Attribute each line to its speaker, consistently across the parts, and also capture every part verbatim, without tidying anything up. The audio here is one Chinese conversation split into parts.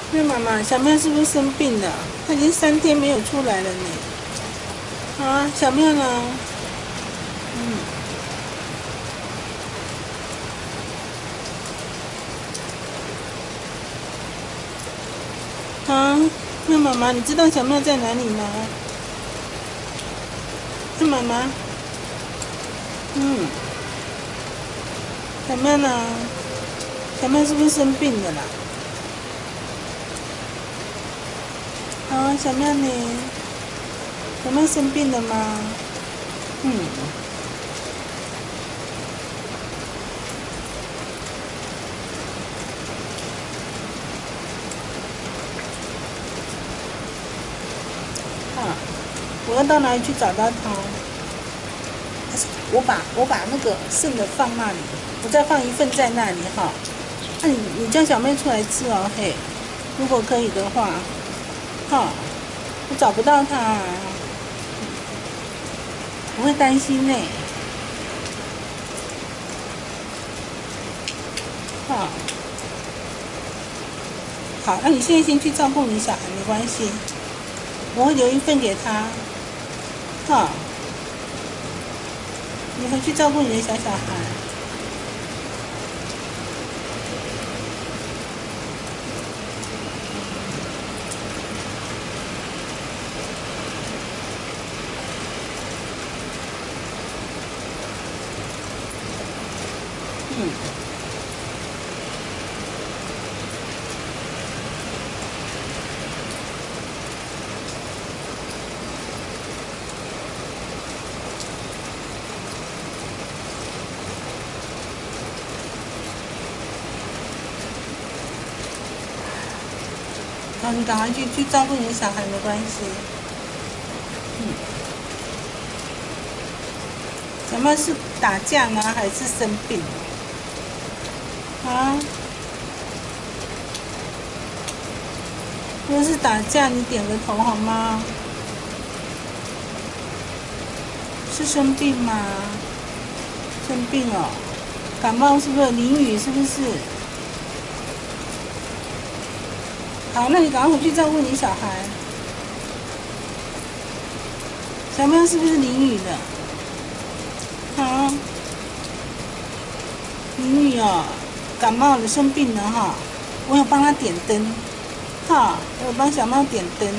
Speaker 1: 那妈妈，小妙是不是生病了？她已经三天没有出来了呢。啊，小妙呢？嗯。啊，那妈妈，你知道小妙在哪里吗？那妈妈，嗯，小妙呢？小妙是不是生病了啦？啊，小妙呢？小妙生病了吗？嗯。啊，我要到哪里去找到他？我把我把那个剩的放那里，我再放一份在那里哈。那、啊、你你叫小妹出来吃哦，嘿，如果可以的话，哈，我找不到他，我会担心呢。哈，好，那你现在先去照顾你小孩，没关系，我会留一份给他，哈，你回去照顾你的小小孩。嗯。好，你赶快去去照顾你的小孩，没关系。嗯。小妹是打架呢，还是生病？啊？如果是打架，你点个头好吗？是生病吗？生病哦，感冒是不是？淋雨是不是？好，那你赶快回去照顾你小孩。小喵是不是淋雨的？啊？淋雨哦，感冒了，生病了哈。我有帮他点灯，哈，我有帮小猫点灯。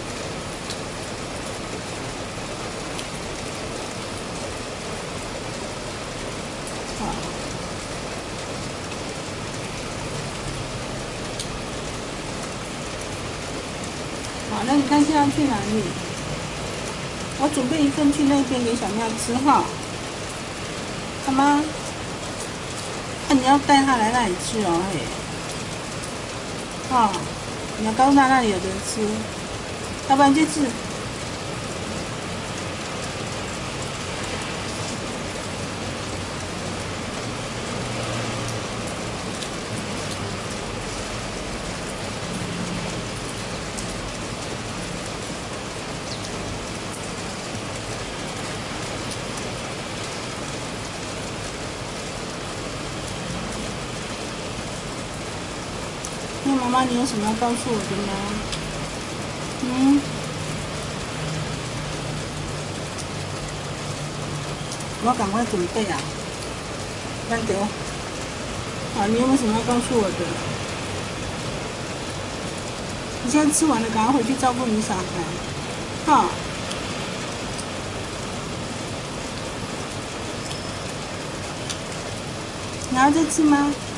Speaker 1: 好，那你看现在去哪里？我准备一份去那边给小喵吃哈，好吗？那、啊、你要带他来那里吃哦，嘿，哦，你要告诉他那里有人吃，要不然就是。那妈妈，你有什么要告诉我的吗？嗯，我要赶快准备啊！慢点哦。好，你有没有什么要告诉我的？你现在吃完了，赶快回去照顾你小孩。哈。你还要再吃吗？